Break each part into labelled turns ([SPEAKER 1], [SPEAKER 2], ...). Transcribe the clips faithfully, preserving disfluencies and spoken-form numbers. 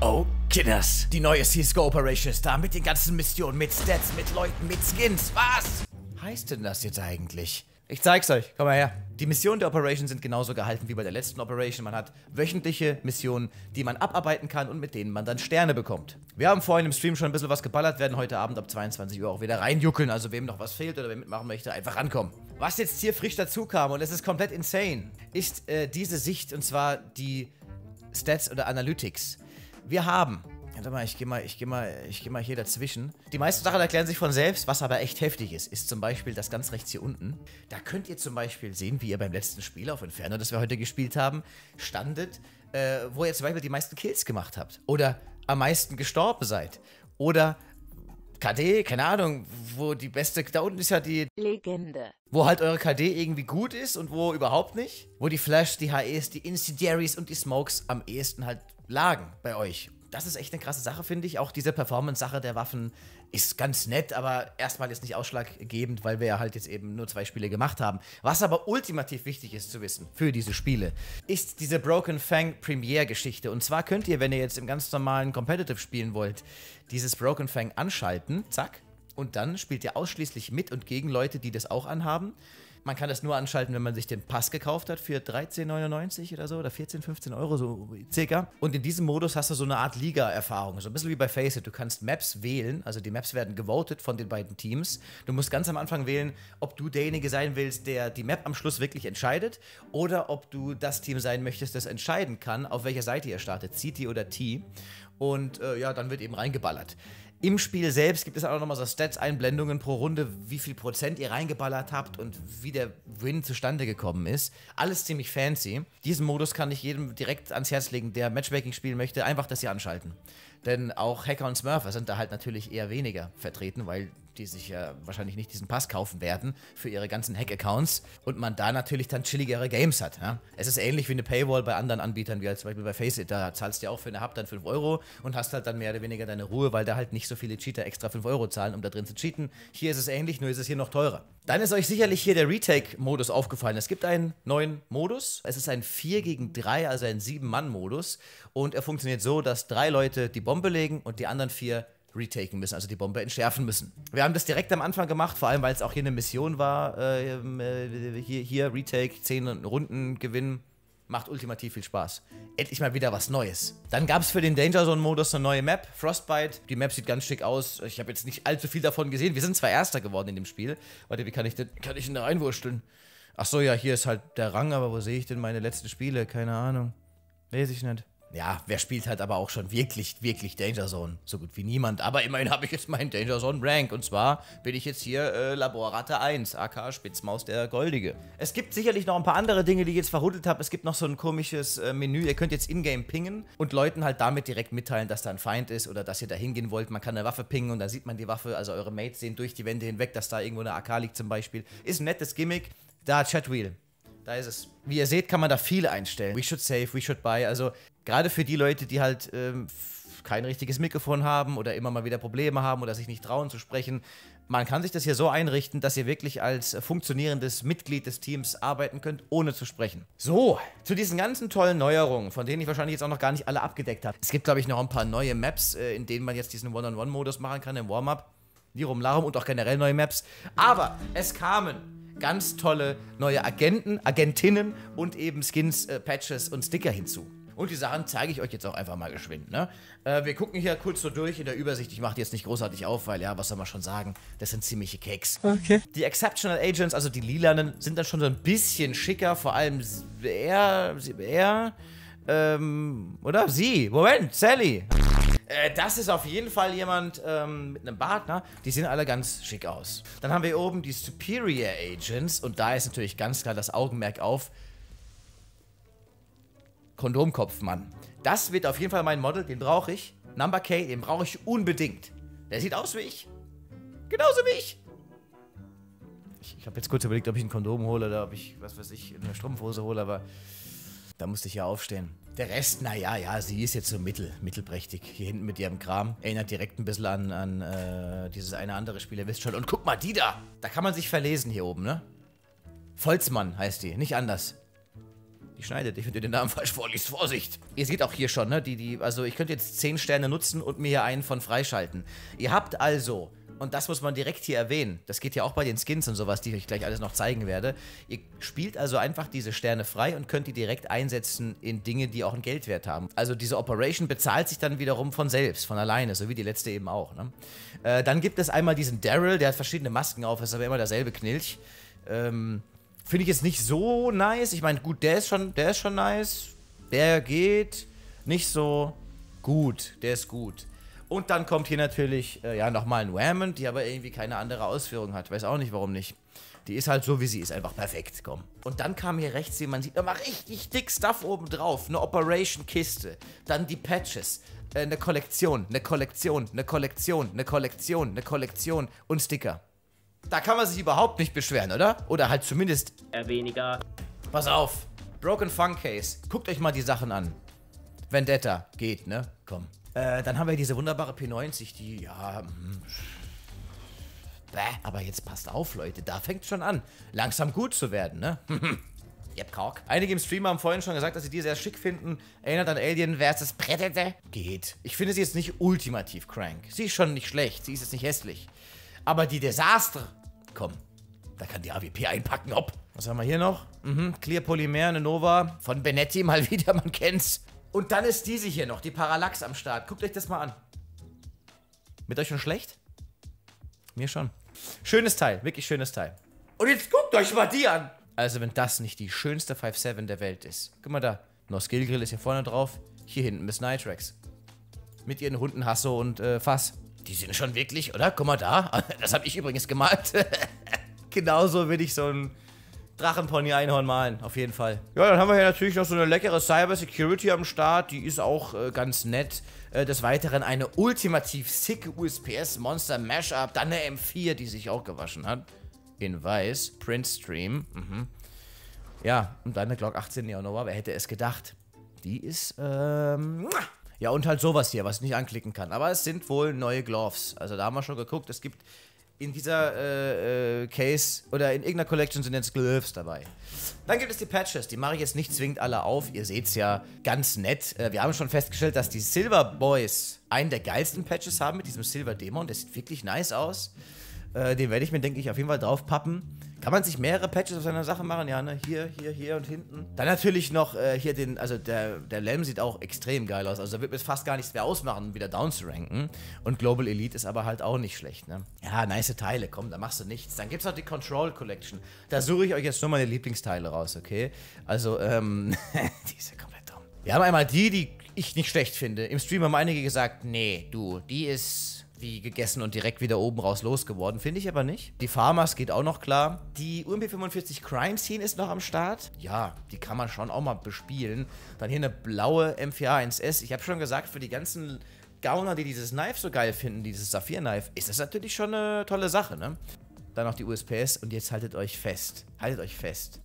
[SPEAKER 1] Oh, Kinders. Die neue C-Score Operation ist da mit den ganzen Missionen, mit Stats, mit Leuten, mit Skins. Was heißt denn das jetzt eigentlich? Ich zeig's euch. Komm mal her. Die Missionen der Operation sind genauso gehalten wie bei der letzten Operation. Man hat wöchentliche Missionen, die man abarbeiten kann und mit denen man dann Sterne bekommt. Wir haben vorhin im Stream schon ein bisschen was geballert, werden heute Abend ab zweiundzwanzig Uhr auch wieder reinjuckeln. Also wem noch was fehlt oder wer mitmachen möchte, einfach rankommen. Was jetzt hier frisch dazu kam, und es ist komplett insane, ist äh, diese Sicht, und zwar die Stats oder Analytics. Wir haben... Warte mal, ich geh mal, ich geh mal, ich geh mal hier dazwischen. Die meisten Sachen erklären sich von selbst, was aber echt heftig ist, ist zum Beispiel das ganz rechts hier unten. Da könnt ihr zum Beispiel sehen, wie ihr beim letzten Spiel auf Inferno, das wir heute gespielt haben, standet, äh, wo ihr zum Beispiel die meisten Kills gemacht habt. Oder am meisten gestorben seid. Oder K D, keine Ahnung, wo die beste, da unten ist ja die
[SPEAKER 2] Legende.
[SPEAKER 1] Wo halt eure K D irgendwie gut ist und wo überhaupt nicht. Wo die Flash, die H Es, die Incendiaries und die Smokes am ehesten halt lagen bei euch. Das ist echt eine krasse Sache, finde ich. Auch diese Performance-Sache der Waffen ist ganz nett, aber erstmal ist nicht ausschlaggebend, weil wir ja halt jetzt eben nur zwei Spiele gemacht haben. Was aber ultimativ wichtig ist zu wissen für diese Spiele, ist diese Broken Fang Premiere-Geschichte. Und zwar könnt ihr, wenn ihr jetzt im ganz normalen Competitive spielen wollt, dieses Broken Fang anschalten, zack, und dann spielt ihr ausschließlich mit und gegen Leute, die das auch anhaben. Man kann das nur anschalten, wenn man sich den Pass gekauft hat für dreizehn neunundneunzig oder so, oder vierzehn, fünfzehn Euro, so circa. Und in diesem Modus hast du so eine Art Liga-Erfahrung, so ein bisschen wie bei Faceit. Du kannst Maps wählen, also die Maps werden gewotet von den beiden Teams. Du musst ganz am Anfang wählen, ob du derjenige sein willst, der die Map am Schluss wirklich entscheidet, oder ob du das Team sein möchtest, das entscheiden kann, auf welcher Seite ihr startet, C T oder T. Und äh, ja, dann wird eben reingeballert. Im Spiel selbst gibt es auch nochmal so Stats-Einblendungen pro Runde, wie viel Prozent ihr reingeballert habt und wie der Win zustande gekommen ist. Alles ziemlich fancy. Diesen Modus kann ich jedem direkt ans Herz legen, der Matchmaking spielen möchte, einfach das hier anschalten. Denn auch Hacker und Smurfer sind da halt natürlich eher weniger vertreten, weil die sich ja wahrscheinlich nicht diesen Pass kaufen werden für ihre ganzen Hack-Accounts und man da natürlich dann chilligere Games hat. Ja? Es ist ähnlich wie eine Paywall bei anderen Anbietern, wie halt zum Beispiel bei Faceit. Da zahlst du ja auch für eine Hub dann fünf Euro und hast halt dann mehr oder weniger deine Ruhe, weil da halt nicht so viele Cheater extra fünf Euro zahlen, um da drin zu cheaten. Hier ist es ähnlich, nur ist es hier noch teurer. Dann ist euch sicherlich hier der Retake-Modus aufgefallen. Es gibt einen neuen Modus. Es ist ein vier gegen drei, also ein sieben Mann Modus. Und er funktioniert so, dass drei Leute die Bombe legen und die anderen vier retaken müssen, also die Bombe entschärfen müssen. Wir haben das direkt am Anfang gemacht, vor allem, weil es auch hier eine Mission war. Äh, äh, hier, hier, Retake, zehn Runden gewinnen. Macht ultimativ viel Spaß. Endlich mal wieder was Neues. Dann gab es für den Danger Zone Modus eine neue Map, Frostbite. Die Map sieht ganz schick aus. Ich habe jetzt nicht allzu viel davon gesehen. Wir sind zwar Erster geworden in dem Spiel. Warte, wie kann ich denn, kann ich denn da reinwursteln? Ach so, ja, hier ist halt der Rang, aber wo sehe ich denn meine letzten Spiele? Keine Ahnung. Lese ich nicht. Ja, wer spielt halt aber auch schon wirklich, wirklich Danger Zone? So gut wie niemand. Aber immerhin habe ich jetzt meinen Danger Zone Rank. Und zwar bin ich jetzt hier äh, Laborratte eins, aka Spitzmaus der Goldige. Es gibt sicherlich noch ein paar andere Dinge, die ich jetzt verhuddelt habe. Es gibt noch so ein komisches äh, Menü. Ihr könnt jetzt in-game pingen und Leuten halt damit direkt mitteilen, dass da ein Feind ist oder dass ihr da hingehen wollt. Man kann eine Waffe pingen und da sieht man die Waffe. Also eure Mates sehen durch die Wände hinweg, dass da irgendwo eine A K liegt zum Beispiel. Ist ein nettes Gimmick. Da, Chatwheel. Da ist es. Wie ihr seht, kann man da viele einstellen. We should save, we should buy. Also gerade für die Leute, die halt ähm, kein richtiges Mikrofon haben oder immer mal wieder Probleme haben oder sich nicht trauen zu sprechen. Man kann sich das hier so einrichten, dass ihr wirklich als funktionierendes Mitglied des Teams arbeiten könnt, ohne zu sprechen. So, zu diesen ganzen tollen Neuerungen, von denen ich wahrscheinlich jetzt auch noch gar nicht alle abgedeckt habe. Es gibt, glaube ich, noch ein paar neue Maps, äh, in denen man jetzt diesen One-on-One-Modus machen kann im Warm-Up. Lirum Larum und auch generell neue Maps. Aber es kamen ganz tolle neue Agenten, Agentinnen und eben Skins, äh, Patches und Sticker hinzu. Und die Sachen zeige ich euch jetzt auch einfach mal geschwind, ne? Äh, wir gucken hier kurz so durch in der Übersicht. Ich mache die jetzt nicht großartig auf, weil, ja, was soll man schon sagen? Das sind ziemliche Keks. Okay. Die Exceptional Agents, also die lilanen, sind dann schon so ein bisschen schicker. Vor allem er, er, ähm, oder? Sie. Moment, Sally. Äh, das ist auf jeden Fall jemand ähm, mit einem Bart, ne? Die sehen alle ganz schick aus. Dann haben wir hier oben die Superior Agents und da ist natürlich ganz klar das Augenmerk auf Kondomkopf, Mann. Das wird auf jeden Fall mein Model, den brauche ich. Number K, den brauche ich unbedingt. Der sieht aus wie ich. Genauso wie ich. Ich, ich habe jetzt kurz überlegt, ob ich ein Kondom hole oder ob ich, was weiß ich, eine Strumpfhose hole, aber da musste ich ja aufstehen. Der Rest, naja, ja, sie ist jetzt so mittel, mittelprächtig. Hier hinten mit ihrem Kram. Erinnert direkt ein bisschen an, an äh, dieses eine andere Spiel, ihr wisst schon. Und guck mal, die da. Da kann man sich verlesen hier oben, ne? Volzmann heißt die, nicht anders. Die schneidet. Ich finde den Namen falsch vorliest. Vorsicht! Ihr seht auch hier schon, ne? Die, die, also ich könnte jetzt zehn Sterne nutzen und mir hier einen von freischalten. Ihr habt also, und das muss man direkt hier erwähnen, das geht ja auch bei den Skins und sowas, die ich euch gleich alles noch zeigen werde. Ihr spielt also einfach diese Sterne frei und könnt die direkt einsetzen in Dinge, die auch einen Geldwert haben. Also diese Operation bezahlt sich dann wiederum von selbst, von alleine, so wie die letzte eben auch, ne? Äh, dann gibt es einmal diesen Daryl, der hat verschiedene Masken auf, ist aber immer derselbe Knilch. Ähm... Finde ich jetzt nicht so nice. Ich meine, gut, der ist schon, der ist schon nice. Der geht nicht so gut. Der ist gut. Und dann kommt hier natürlich, äh, ja, nochmal ein Whammond, die aber irgendwie keine andere Ausführung hat. Weiß auch nicht, warum nicht. Die ist halt so, wie sie ist. Einfach perfekt, komm. Und dann kam hier rechts, wie man sieht, nochmal richtig dick Stuff oben drauf. Eine Operation-Kiste. Dann die Patches. Äh, eine Kollektion, eine Kollektion, eine Kollektion, eine Kollektion, eine Kollektion und Sticker. Da kann man sich überhaupt nicht beschweren, oder? Oder halt zumindest...
[SPEAKER 2] Eher weniger.
[SPEAKER 1] Pass auf. Broken Funk Case. Guckt euch mal die Sachen an. Vendetta. Geht, ne? Komm. Äh, dann haben wir diese wunderbare P neunzig, die, ja... Mh, bäh. Aber jetzt passt auf, Leute. Da fängt schon an. Langsam gut zu werden, ne? Yep, Kork. Einige im Stream haben vorhin schon gesagt, dass sie die sehr schick finden. Erinnert an Alien versus. Predator. Geht. Ich finde sie jetzt nicht ultimativ crank. Sie ist schon nicht schlecht. Sie ist jetzt nicht hässlich. Aber die Desaster, komm, da kann die A W P einpacken, hopp. Was haben wir hier noch? Mhm, Clear Polymer, eine Nova von Benetti, mal wieder, man kennt's. Und dann ist diese hier noch, die Parallax am Start. Guckt euch das mal an. Mit euch schon schlecht? Mir schon. Schönes Teil, wirklich schönes Teil. Und jetzt guckt euch mal die an. Also wenn das nicht die schönste fünf sieben der Welt ist. Guck mal da, noch Skill Grill ist hier vorne drauf. Hier hinten Miss Nitrax. Mit ihren Hunden Hasso und äh, Fass. Die sind schon wirklich, oder? Guck mal da. Das habe ich übrigens gemalt. Genauso will ich so ein Drachenpony-Einhorn malen. Auf jeden Fall. Ja, dann haben wir hier natürlich noch so eine leckere Cyber Security am Start. Die ist auch äh, ganz nett. Äh, des Weiteren eine ultimativ sicke U S P S-Monster Mashup. Dann eine M vier, die sich auch gewaschen hat. In weiß. Print Stream. Mhm. Ja, und dann eine Glock achtzehn Neonova. Wer hätte es gedacht? Die ist, ähm... ja, und halt sowas hier, was ich nicht anklicken kann. Aber es sind wohl neue Gloves. Also da haben wir schon geguckt. Es gibt in dieser äh, äh, Case oder in irgendeiner Collection sind jetzt Gloves dabei. Dann gibt es die Patches. Die mache ich jetzt nicht zwingend alle auf. Ihr seht es ja ganz nett. Äh, wir haben schon festgestellt, dass die Silver Boys einen der geilsten Patches haben mit diesem Silver Dämon. Der sieht wirklich nice aus. Äh, den werde ich mir, denke ich, auf jeden Fall drauf pappen. Kann man sich mehrere Patches auf seiner Sache machen? Ja, ne? Hier, hier, hier und hinten. Dann natürlich noch äh, hier den, also der, der Lem sieht auch extrem geil aus. Also da wird mir fast gar nichts mehr ausmachen, wieder down zu ranken. Und Global Elite ist aber halt auch nicht schlecht, ne? Ja, nice Teile, komm, da machst du nichts. Dann gibt's noch die Control Collection. Da suche ich euch jetzt nur meine Lieblingsteile raus, okay? Also, ähm, die ist ja komplett dumm. Wir haben einmal die, die ich nicht schlecht finde. Im Stream haben einige gesagt, nee, du, die ist wie gegessen und direkt wieder oben raus losgeworden. Finde ich aber nicht. Die Farmers geht auch noch klar. Die U M P fünfundvierzig Crime Scene ist noch am Start. Ja, die kann man schon auch mal bespielen. Dann hier eine blaue M vier A eins S. Ich habe schon gesagt, für die ganzen Gauner, die dieses Knife so geil finden, dieses Saphir-Knife, ist das natürlich schon eine tolle Sache, ne? Dann noch die U S P S und jetzt haltet euch fest. Haltet euch fest.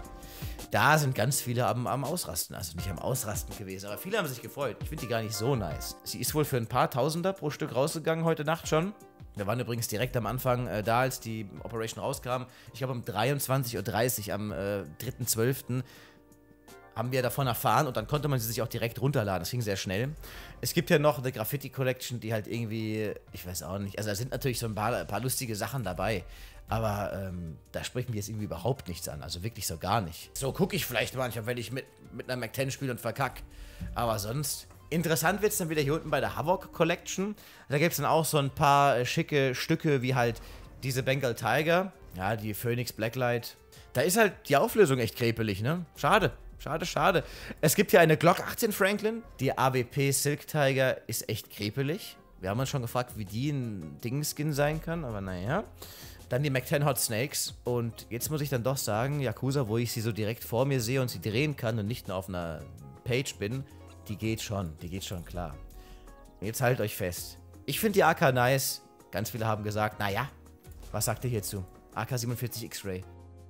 [SPEAKER 1] Da sind ganz viele am, am Ausrasten. Also nicht am Ausrasten gewesen, aber viele haben sich gefreut. Ich finde die gar nicht so nice. Sie ist wohl für ein paar Tausender pro Stück rausgegangen heute Nacht schon. Wir waren übrigens direkt am Anfang äh, da, als die Operation rauskam. Ich glaube um dreiundzwanzig Uhr dreißig am äh, dritten zwölften haben wir davon erfahren und dann konnte man sie sich auch direkt runterladen. Das ging sehr schnell. Es gibt ja noch eine Graffiti Collection, die halt irgendwie, ich weiß auch nicht, also da sind natürlich so ein paar, ein paar lustige Sachen dabei. Aber ähm, da spricht mir jetzt irgendwie überhaupt nichts an. Also wirklich so gar nicht. So gucke ich vielleicht manchmal, wenn ich mit, mit einer Mac zehn spiele und verkack. Aber sonst. Interessant wird es dann wieder hier unten bei der Havoc Collection. Da gibt es dann auch so ein paar äh, schicke Stücke, wie halt diese Bengal Tiger. Ja, die Phoenix Blacklight. Da ist halt die Auflösung echt krepelig, ne? Schade. Schade, schade. Es gibt hier eine Glock achtzehn Franklin. Die A W P Silk Tiger ist echt krepelig. Wir haben uns schon gefragt, wie die ein Ding-Skin sein kann, aber naja. Dann die Mac zehn Hot Snakes. Und jetzt muss ich dann doch sagen, Yakuza, wo ich sie so direkt vor mir sehe und sie drehen kann und nicht nur auf einer Page bin, die geht schon, die geht schon klar. Jetzt haltet euch fest. Ich finde die A K nice. Ganz viele haben gesagt, naja, was sagt ihr hierzu? A K siebenundvierzig X-Ray.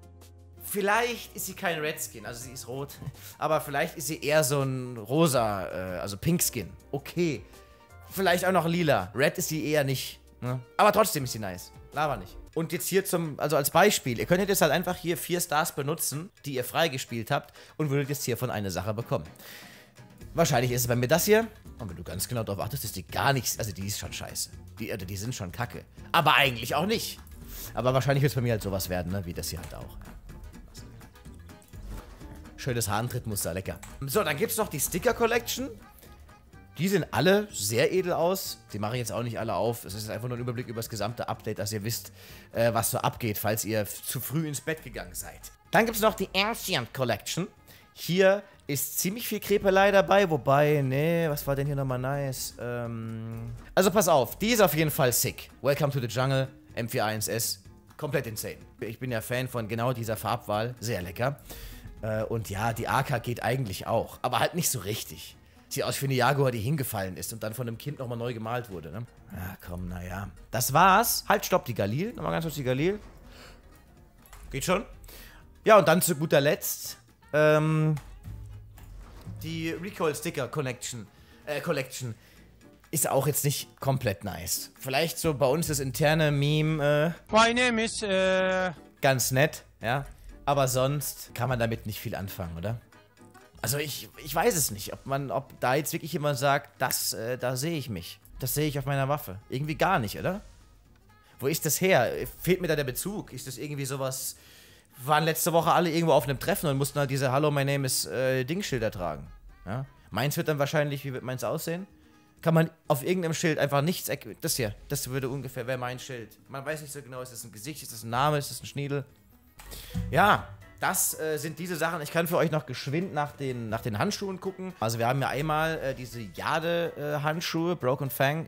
[SPEAKER 1] Vielleicht ist sie kein Red Skin, also sie ist rot. Aber vielleicht ist sie eher so ein rosa, äh, also Pink Skin. Okay. Vielleicht auch noch lila. Red ist sie eher nicht. Ne? Aber trotzdem ist sie nice. Laber nicht. Und jetzt hier zum, also als Beispiel, ihr könntet jetzt halt einfach hier vier Stars benutzen, die ihr freigespielt habt und würdet jetzt hiervon eine Sache bekommen. Wahrscheinlich ist es bei mir das hier. Und wenn du ganz genau darauf achtest, ist die gar nichts, also die ist schon scheiße. Die, die sind schon kacke. Aber eigentlich auch nicht. Aber wahrscheinlich wird es bei mir halt sowas werden, ne? Wie das hier halt auch. Schönes Hahntrittmuster, lecker. So, dann gibt es noch die Sticker Collection. Die sehen alle sehr edel aus. Die mache ich jetzt auch nicht alle auf. Es ist einfach nur ein Überblick über das gesamte Update, dass ihr wisst, äh, was so abgeht, falls ihr zu früh ins Bett gegangen seid. Dann gibt es noch die Ancient Collection. Hier ist ziemlich viel Krepelei dabei, wobei, nee, was war denn hier nochmal nice? Ähm, also pass auf, die ist auf jeden Fall sick. Welcome to the Jungle, M vier eins S, komplett insane. Ich bin ja Fan von genau dieser Farbwahl, sehr lecker. Äh, und ja, die A K geht eigentlich auch, aber halt nicht so richtig. Sieht aus wie eine Jaguar, die hingefallen ist und dann von einem Kind nochmal neu gemalt wurde, ne? Ja, komm, naja. Das war's. Halt, stopp, die Galil. Nochmal ganz kurz die Galil. Geht schon. Ja, und dann zu guter Letzt, ähm, die Recoil Sticker Connection, äh, Collection ist auch jetzt nicht komplett nice. Vielleicht so bei uns das interne Meme, äh, My name is, äh, ganz nett, ja. Aber sonst kann man damit nicht viel anfangen, oder? Also ich, ich weiß es nicht, ob man, ob da jetzt wirklich jemand sagt, das, äh, da sehe ich mich. Das sehe ich auf meiner Waffe. Irgendwie gar nicht, oder? Wo ist das her? Fehlt mir da der Bezug? Ist das irgendwie sowas... Waren letzte Woche alle irgendwo auf einem Treffen und mussten halt diese Hallo, my name is äh, Dingschilder tragen. Ja? Meins wird dann wahrscheinlich, wie wird meins aussehen? Kann man auf irgendeinem Schild einfach nichts erkennen. Das hier, das würde ungefähr, wäre mein Schild. Man weiß nicht so genau, ist das ein Gesicht, ist das ein Name, ist das ein Schniedel? Ja, das äh, sind diese Sachen. Ich kann für euch noch geschwind nach den, nach den Handschuhen gucken. Also wir haben ja einmal äh, diese Jade-Handschuhe, äh, Broken Fang.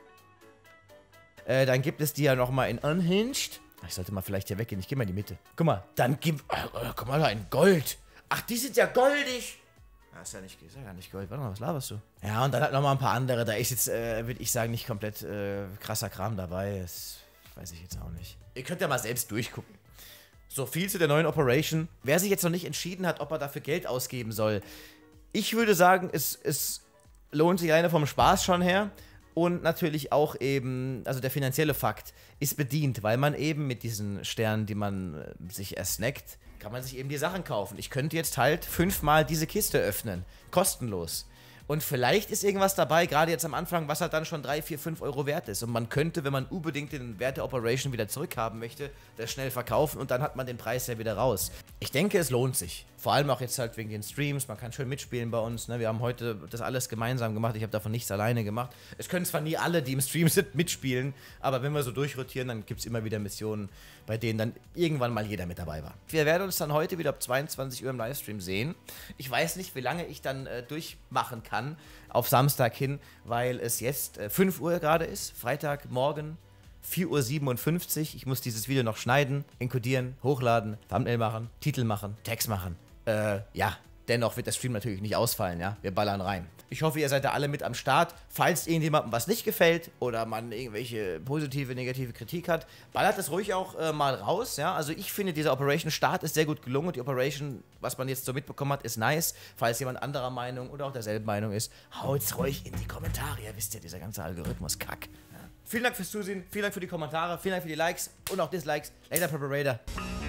[SPEAKER 1] Äh, dann gibt es die ja nochmal in Unhinged. Ich sollte mal vielleicht hier weggehen, ich gehe mal in die Mitte. Guck mal, dann gibt... Oh, oh, guck mal da, in Gold. Ach, die sind ja goldig. Ja, ist ja nicht, ist ja gar nicht Gold. Warte mal, was laberst du? Ja, und dann halt nochmal ein paar andere. Da ist jetzt, äh, würde ich sagen, nicht komplett äh, krasser Kram dabei. Das weiß ich jetzt auch nicht. Ihr könnt ja mal selbst durchgucken. So viel zu der neuen Operation. Wer sich jetzt noch nicht entschieden hat, ob er dafür Geld ausgeben soll. Ich würde sagen, es, es lohnt sich alleine vom Spaß schon her. Und natürlich auch eben, also der finanzielle Fakt ist bedient, weil man eben mit diesen Sternen, die man äh, sich ersnackt, kann man sich eben die Sachen kaufen. Ich könnte jetzt halt fünfmal diese Kiste öffnen. Kostenlos. Und vielleicht ist irgendwas dabei, gerade jetzt am Anfang, was halt dann schon drei, vier, fünf Euro wert ist. Und man könnte, wenn man unbedingt den Wert der Operation wieder zurückhaben möchte, das schnell verkaufen und dann hat man den Preis ja wieder raus. Ich denke, es lohnt sich. Vor allem auch jetzt halt wegen den Streams. Man kann schön mitspielen bei uns. Ne? Wir haben heute das alles gemeinsam gemacht. Ich habe davon nichts alleine gemacht. Es können zwar nie alle, die im Stream sind, mitspielen, aber wenn wir so durchrotieren, dann gibt es immer wieder Missionen, bei denen dann irgendwann mal jeder mit dabei war. Wir werden uns dann heute wieder ab zweiundzwanzig Uhr im Livestream sehen. Ich weiß nicht, wie lange ich dann äh, durchmachen kann auf Samstag hin, weil es jetzt äh, fünf Uhr gerade ist, Freitagmorgen, vier Uhr siebenundfünfzig. Ich muss dieses Video noch schneiden, encodieren, hochladen, Thumbnail machen, Titel machen, Text machen. Äh, ja, dennoch wird der Stream natürlich nicht ausfallen, ja. Wir ballern rein. Ich hoffe, ihr seid da alle mit am Start. Falls irgendjemandem was nicht gefällt oder man irgendwelche positive, negative Kritik hat, ballert das ruhig auch äh, mal raus, ja. Also ich finde, dieser Operation-Start ist sehr gut gelungen. Die Operation, was man jetzt so mitbekommen hat, ist nice. Falls jemand anderer Meinung oder auch derselben Meinung ist, haut's ruhig in die Kommentare. Ihr wisst ja, dieser ganze Algorithmus-Kack. Ja. Vielen Dank fürs Zusehen, vielen Dank für die Kommentare, vielen Dank für die Likes und auch Dislikes. Laser Preparator.